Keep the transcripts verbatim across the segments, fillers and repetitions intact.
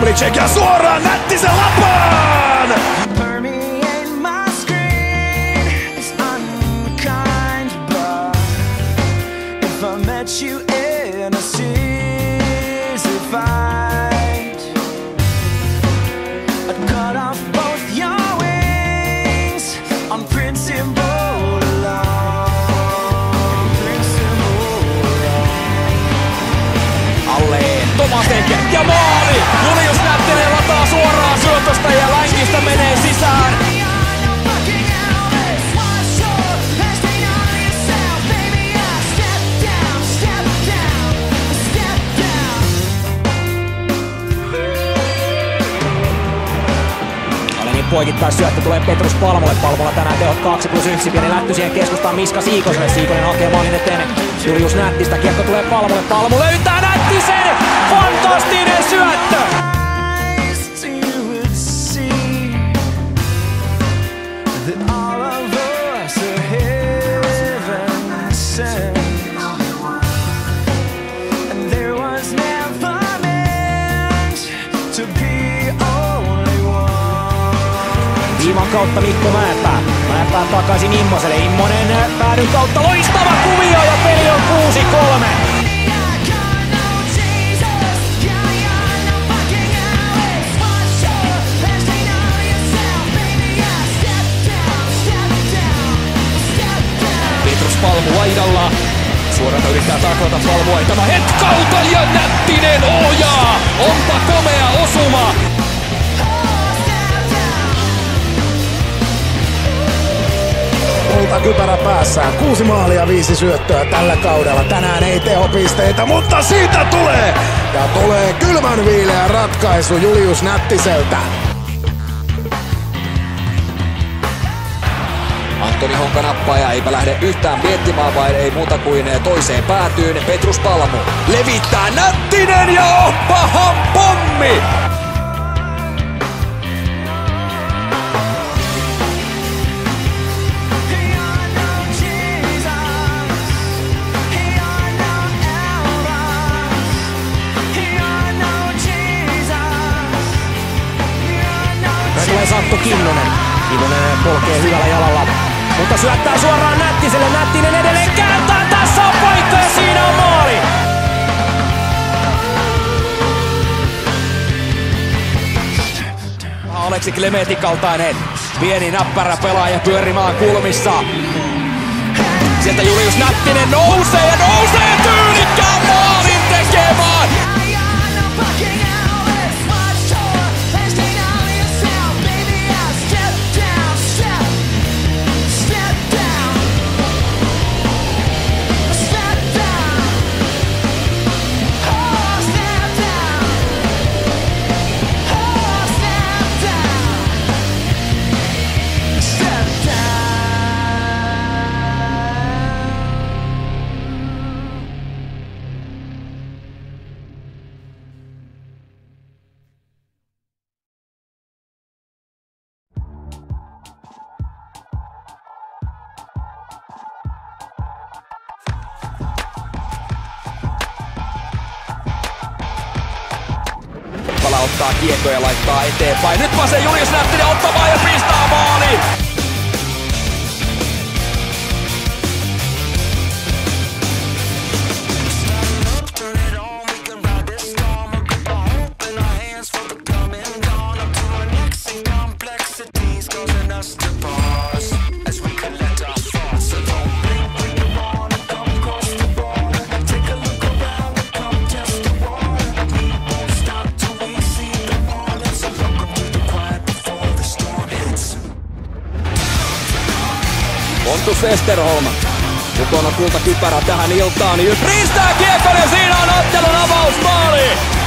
Havlicek ja suoraan Nättisen lapaan! You in a seas of fight, I'd cut off both your wings on principle alone. Principle alone. Alleen Tomasenke ja maali! Julius Nättinen lataa suoraan syötöstä ja länkistä menee sisään. Poikittais syöttö tulee Petrus Palmolle. Palmolla tänään tehot kaksi plus yksi. Pieni lätty siihen keskustaan Miska Siikoselle. Siikonen hakee maalin eteen Julius Nättistä. Kiekko tulee Palmolle. Palmo löytää Nättisen! Fantastinen syöttö! Viiman kautta Mikko Mäenpää. Mäenpää takaisin Immoselle. Immonen päädyn kautta loistava kuvio ja peli on kuusi kolme. Petrus Palmu laidalla. Suoralta yrittää taklata Palmua. Tämä hetkauta ja Nättinen ohjaa. Onpa komea osuma. Kypärä päässään. Kuusi maalia, viisi syöttöä tällä kaudella. Tänään ei tehopisteitä, mutta siitä tulee! Ja tulee kylmän viileä ratkaisu Julius Nättiseltä. Antoni Honka nappaa ja eipä lähde yhtään miettimään, vai ei muuta kuin toiseen päätyyn. Petrus Palmu levittää Nättinen ja oppahan pommi! Tulee Santtu Kinnunen. Kinnunen polkee hyvällä jalalla, mutta syöttää suoraan Nättiselle. Nättinen edelleen kääntää. Tässä on paikka ja siinä on maali. Aleksi Klemetin kaltainen pieni näppärä pelaaja pyörimään kulmissa. Sieltä Julius Nättinen nousee ja nousee tyylikkään maalin tekemään. Ottaa kiekko ja laittaa eteenpäin. Nyt vaan se Julius Nättinen ottamaan ja pistää maaliin! Pontus Westerholm. Mukana kultakypärä tähän iltaan. Riistää kiekon ja siinä on ottelun avausmaali!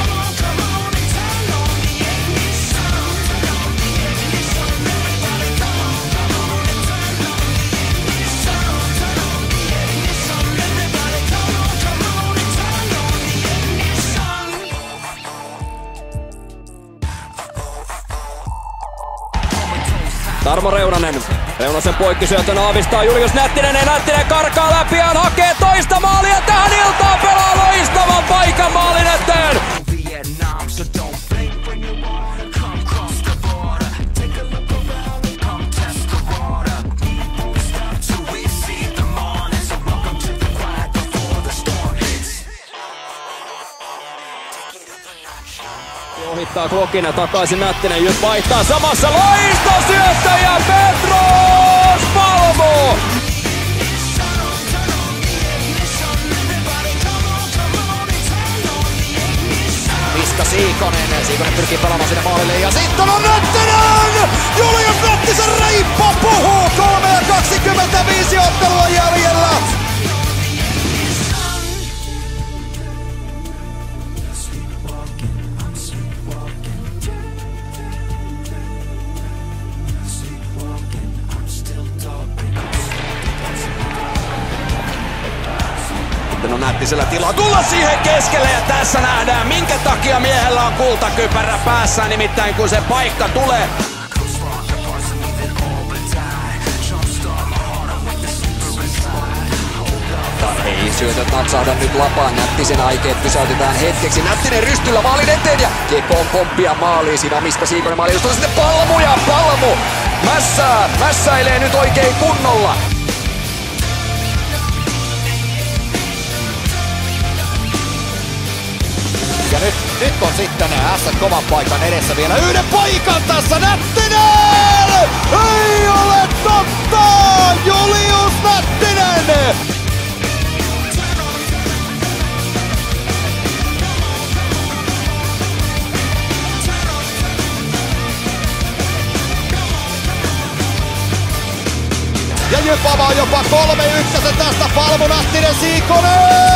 Tarmo Reunanen. Reunasen poikkisyötön aavistaa Julius Nättinen ja Nättinen karkaa läpi ja hakee toista maalia tähän iltaan. Pelaa loistavan paikan maalin eteen. Laittaa Klokina takaisin Nättinen, nyt vaihtaa samassa loistosyöttäjä Petros Palmu! Miska Siikonen, Siikonen pyrkii pelaamaan sinne maalille ja sitten on Nättinen! Julius Nättisen reippa puhuu, kolme ja kaksikymmentäviisi ottelua jäljellä! On Nättisellä tilaa tulla siihen keskelle ja tässä nähdään minkä takia miehellä on kultakypärä päässä, nimittäin kun se paikka tulee. Ei syötöt natsahda nyt lapaan, Nättisen aikeet pysäytetään hetkeksi. Nättinen rystyllä maalin eteen ja kiekko on pomppia maaliin. Siinä on Miska Siikonen maali, just sitten Palmu ja Palmu mässää, mässäilee nyt oikein kunnolla. Ja nyt, nyt on sitten S kovan paikan edessä vielä yhden paikan tässä Nättinen! Ei ole totta! Julius Nättinen! Ja Jyp avaa jopa kolme ykkösen tästä Palmu, Nättinen, Siikonen!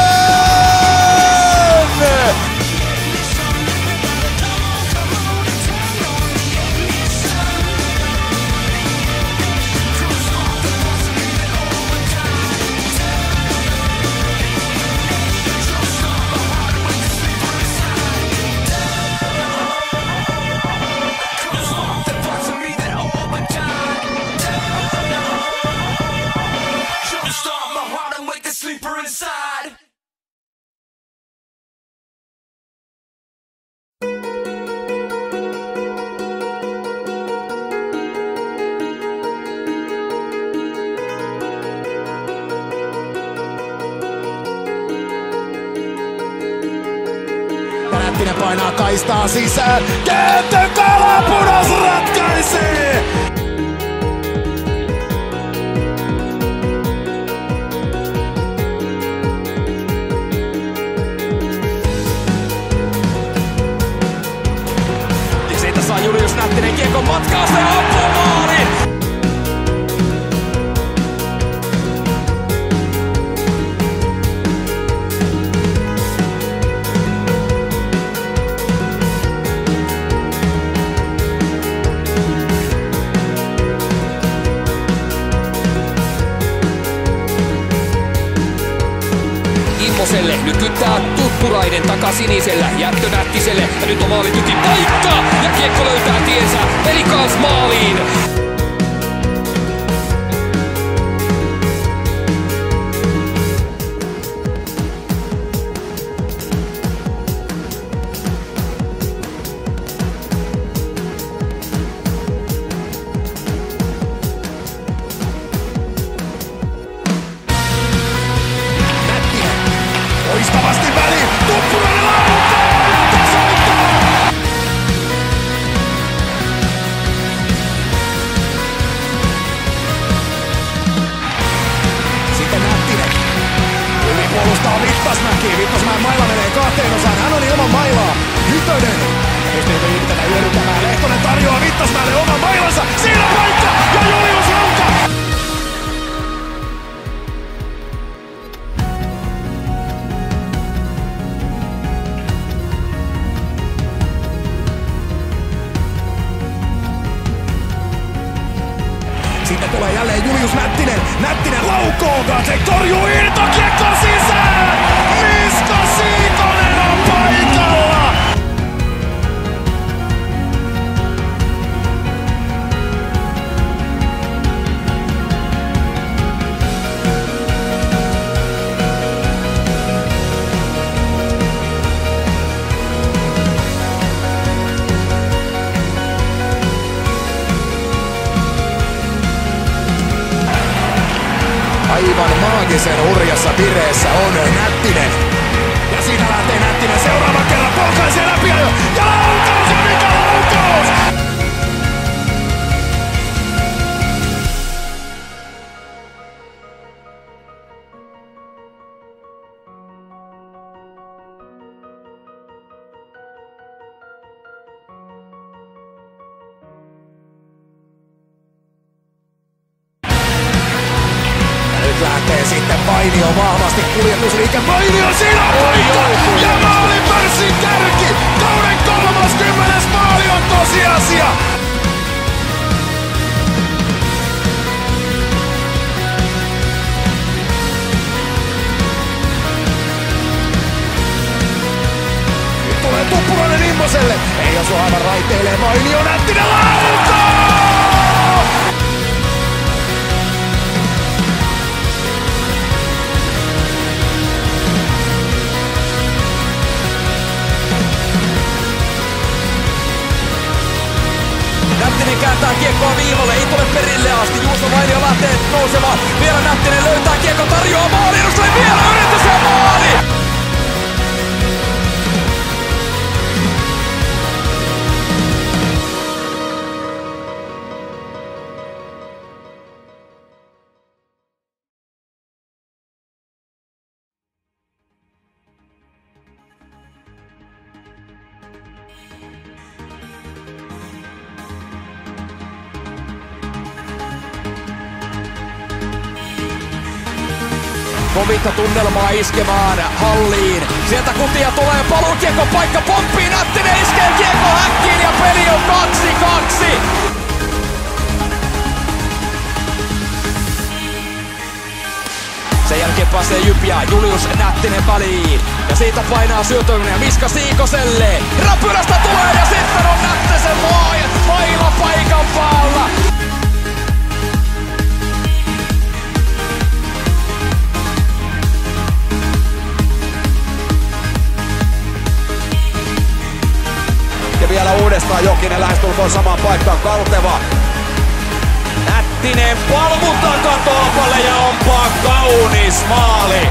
Nättinen painaa kaistaa sisään. Kääntö kalapudos ratkaisee! Ja siitä saa Julius Nättinen kiekon matkausta ja ampuu maaliin! Immoselle, nyt kyttää Tuppurainen takasinisellä, jättö Nättiselle ja nyt on maalitykin paikka ja kiekko löytää tiensä Pelikans maaliin. Loistavasti väliin, Tuppurainen laukoo ja tasoittaa! Sitten Nättinen. Yli puolustaa Vittasmäki. Vittasmäen maila menee kahteen osaan. Hän on ilman mailaa. Hytönen. Pystyykö Hytönen hyödyntämään? Lehtonen tarjoaa Vittasmäelle oman mailansa. Siinä paikka ja Julius Lauka! Sitten tulee jälleen Julius Nättinen. Nättinen laukoo, Gatlek torjuu irto, kiekko sisään! Miska Siikonen on paikalla! Aivan maagisen hurjassa vireessä on Nättinen. Ja siitä lähtee Nättinen seuraavan kerran polkaisee läpi ja laukaus ja nyt Nyt lähtee sitten Vainio vahvasti kuljetusliike. Vainio siinä on paikka! Ja maali pörssin kärki! Kauden kolmaskymmenes maali on tosiasia! Nyt tulee Tuppurainen Immoselle. Ei osu aivan raiteilleen. Vainio Nättinen lautaa! Nättinen kääntää kiekkoa viivalle, ei tule perille asti. Juuso Vainio lähtee nousemaan. Vielä Nättinen löytää kiekko, tarjoaa maali. Edusteli vielä yritys ja maali! Kovinta tunnelmaa iskemään halliin. Sieltä kutia tulee palukiekko paikka pomppii. Nättinen iskee kiekko häkkiin ja peli on kaksi kaksi. Sen jälkeen pääsee Jypiä, Julius Nättinen väliin. Ja siitä painaa syötöinen Miska Siikoselle. Räpylästä tulee ja sitten on Nättisen maila paikan päällä. Ja vielä uudestaan Jokinen lähestulkoon samaan paikkaan Kalteva. Nättinen palmu takatolpalle ja onpa kaunis maali.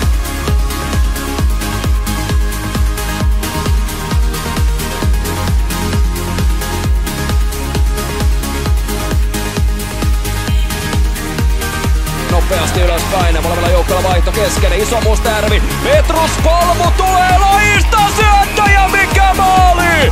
Nopeasti ylöspäin ja molemmilla joukkoilla vaihto kesken. Iso Mustajärvi. Petrus Palmu tulee lajista syöttö ja mikä maali!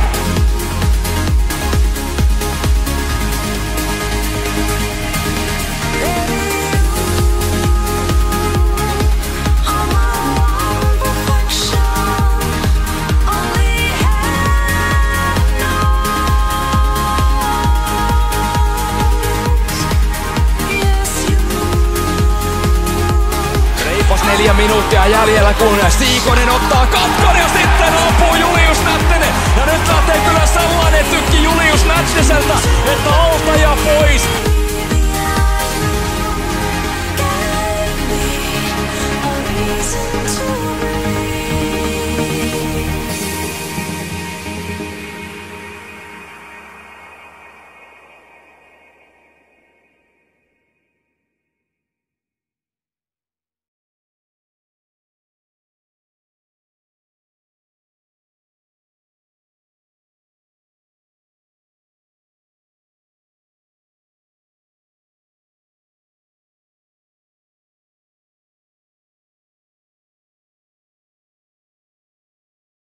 Neljä minuuttia jäljellä, kun Siikonen ottaa katkon ja sitten ampuu Julius Nättinen. Ja nyt lähtee kyllä sellainen tykki Julius Nättiseltä, että alta ja pois.